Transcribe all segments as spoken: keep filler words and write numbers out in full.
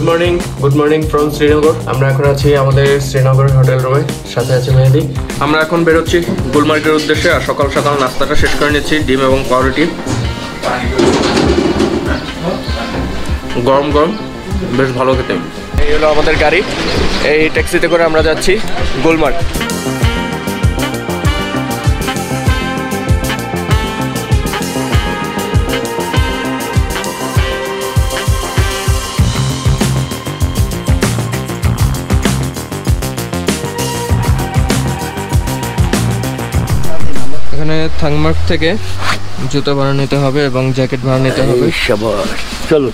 Good morning good morning from Srinagar. আমরা এখন আছি আমাদের শ্রীনগর হোটেল রুমে, সাথে আছে মেহেদি। আমরা এখন বেরোচ্ছি গুলমার্গের উদ্দেশ্যে। আর সকাল সকাল নাস্তাটা শেষ করে নিচ্ছি, ডিম এবং পাউরুটি। গরম গরম, বেশ ভালো খেতে। এই হলো আমাদের গাড়ি, এই ট্যাক্সিতে করে আমরা যাচ্ছি গুলমার্গ। এখানে থাংমার্গ থেকে জুতো ভাড়া নিতে হবে এবং জ্যাকেট ভাড়া নিতে হবে। চলো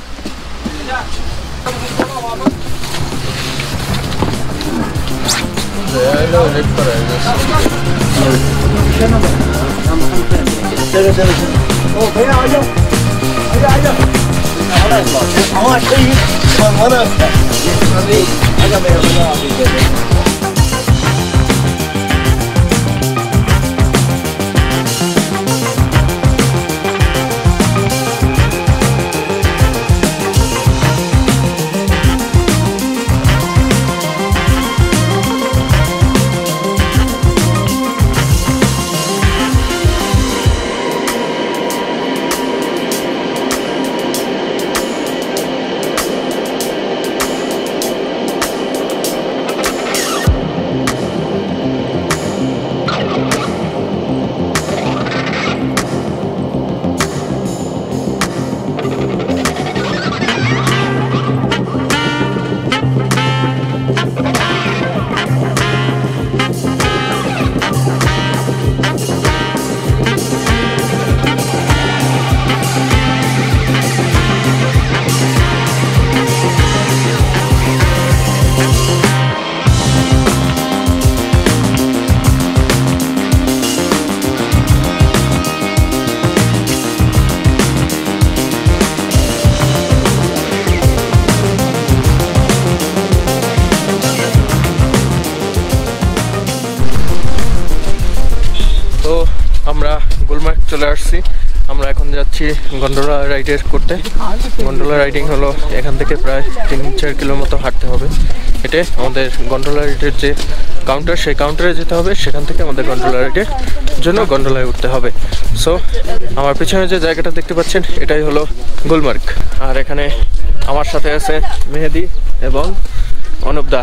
আমরা গুলমার্গ চলে আসছি। আমরা এখন যাচ্ছি গন্ডোলা রাইড করতে। গন্ডোলা রাইডিং হলো এখান থেকে প্রায় তিন চার কিলো মতো হাঁটতে হবে। এটা আমাদের গন্ডোলা রাইডের যে কাউন্টার, সেই কাউন্টারে যেতে হবে। সেখান থেকে আমাদের গন্ডোলা রাইডের জন্য গন্ডোলায় উঠতে হবে। সো আমার পিছনে যে জায়গাটা দেখতে পাচ্ছেন, এটাই হলো গুলমার্গ। আর এখানে আমার সাথে আছে মেহেদি এবং অনুপদা।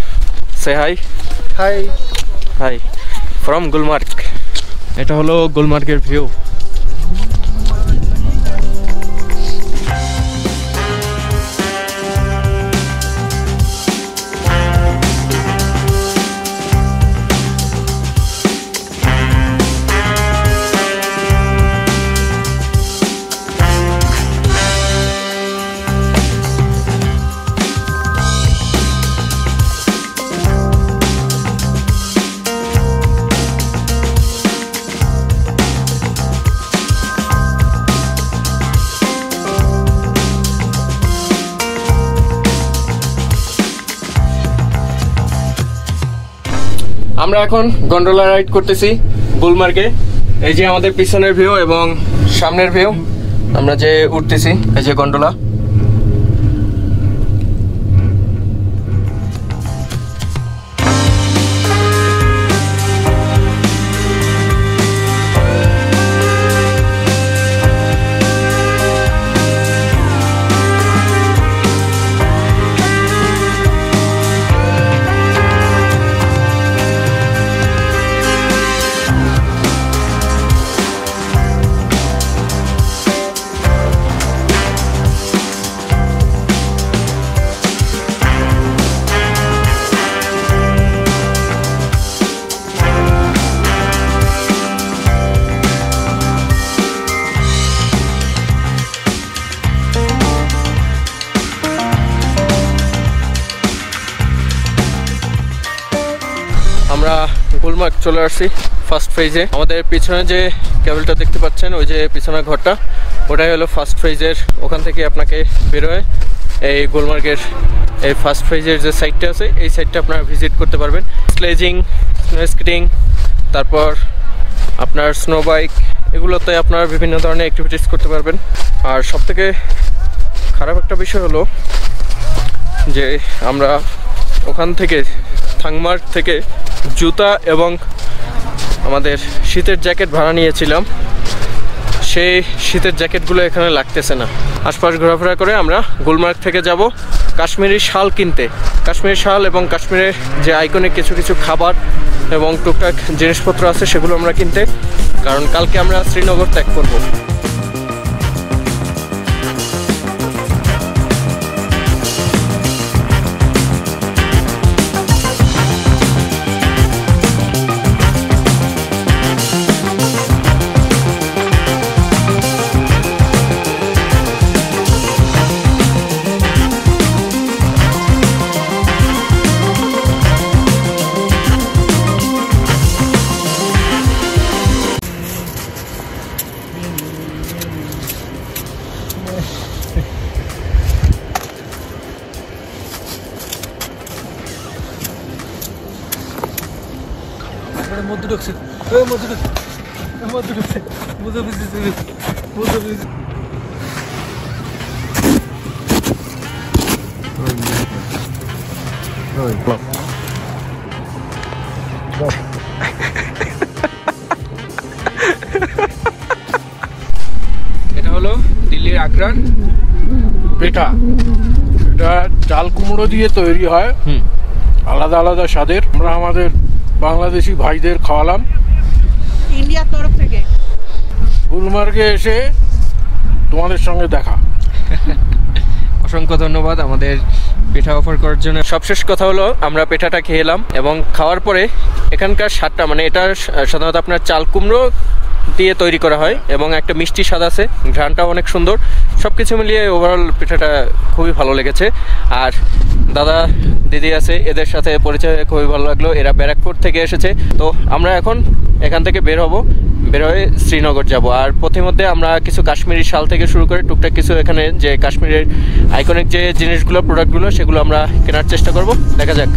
সে hi. Hi hi from Gulmarg. এটা হলো গুলমার্গের ভিউ। আমরা এখন গন্ডোলা রাইড করতেছি গুলমার্গে। এই যে আমাদের পিছনের ভিউ এবং সামনের ভিউ। আমরা যে উঠতেছি, এই যে গন্ডোলা। আমরা গুলমার্গ চলে আসছি ফার্স্ট ফেজে। আমাদের পিছনে যে কেবলটা দেখতে পাচ্ছেন, ওই যে পিছনের ঘরটা, ওটাই হলো ফার্স্ট ফেজের। ওখান থেকে আপনাকে বেরোয় এই গুলমার্গের এই ফার্স্ট ফেজের যে সাইডটা আছে, এই সাইডটা আপনারা ভিজিট করতে পারবেন। স্লেজিং, স্নো স্কেটিং, তারপর আপনার স্নো বাইক, এগুলোতে আপনারা বিভিন্ন ধরনের অ্যাক্টিভিটিস করতে পারবেন। আর সবথেকে খারাপ একটা বিষয় হলো যে আমরা ওখান থেকে থাংমার্গ থেকে জুতা এবং আমাদের শীতের জ্যাকেট ভাড়া নিয়েছিলাম, সেই শীতের জ্যাকেটগুলো এখানে লাগতেছে না। আশপাশ ঘোরাফেরা করে আমরা গুলমার্গ থেকে যাব কাশ্মীরি শাল কিনতে। কাশ্মীরি শাল এবং কাশ্মীরের যে আইকনিক কিছু কিছু খাবার এবং টুকটাক জিনিসপত্র আছে সেগুলো আমরা কিনতে, কারণ কালকে আমরা শ্রীনগর ত্যাগ করব। মধু ঢুকছে, মধু ঢুকছে, মধু ঢুকছে, মধু ঢুকছে, মধু ঢুকছে। এটা হলো দিল্লির আগ্রার পেঠা। এটা চাল কুমড়ো দিয়ে তৈরি হয়, আলাদা আলাদা স্বাদের। আমরা আমাদের বাংলাদেশি ভাইদের খাওয়ালাম ইন্ডিয়ার তরফ থেকে। গুলমার্গে এসে তোমাদের সঙ্গে দেখা। অসংখ্য ধন্যবাদ আমাদের পিঠা অফার করার জন্য। সবশেষ কথা হলো আমরা পিঠাটা খেয়ে এলাম এবং খাওয়ার পরে এখানকার স্বাদটা, মানে এটা সাধারণত আপনার চাল কুমড়ো দিয়ে তৈরি করা হয় এবং একটা মিষ্টি স্বাদ আছে, ঘ্রাণটাও অনেক সুন্দর। সব কিছু মিলিয়ে ওভারঅল পিঠাটা খুবই ভালো লেগেছে। আর দাদা দিদি আছে, এদের সাথে পরিচয় খুবই ভালো লাগলো। এরা ব্যারাকপুর থেকে এসেছে। তো আমরা এখন এখান থেকে বের হব, বের হয়ে শ্রীনগর যাব। আর পথিমধ্যে আমরা কিছু কাশ্মীরি শাল থেকে শুরু করে টুকটাক কিছু এখানে যে কাশ্মীরের আইকনিক যে জিনিসগুলো, প্রোডাক্টগুলো, সেগুলো আমরা কেনার চেষ্টা করব। দেখা যাক।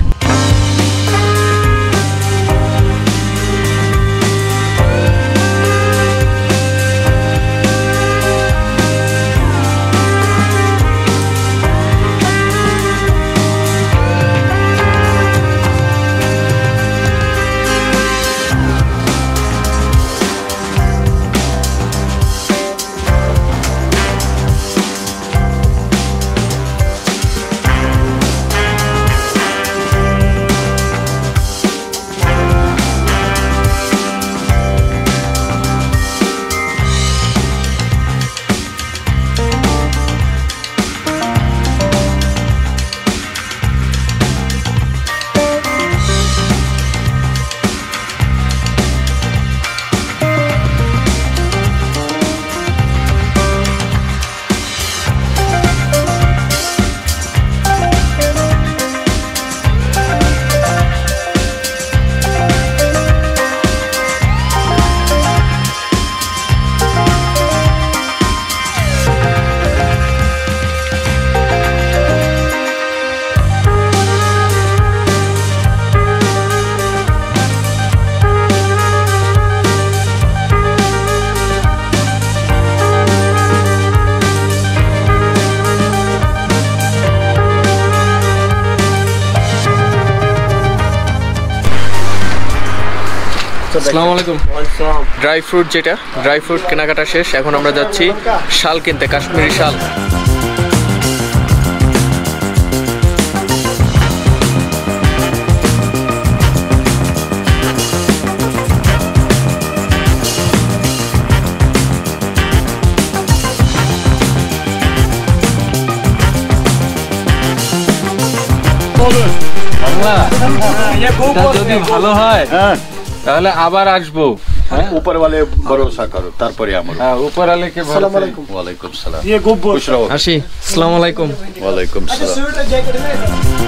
আসসালামু আলাইকুম। ড্রাই ফ্রুট, যেটা ড্রাই ফ্রুট কেনাকাটা শেষ, এখন আমরা যাচ্ছি শাল কিনতে, কাশ্মীরি শাল। যদি ভালো হয় তাহলে আবার আসবো। ऊपर वाले भरोसा करो, তারপরে আমরা। হ্যাঁ, উপর वाले কে ভরসা। আসসালামু আলাইকুম। ওয়া আলাইকুম সালাম। ये खूब खुश रहो। আসি। আসসালামু আলাইকুম। ওয়া আলাইকুম সালাম।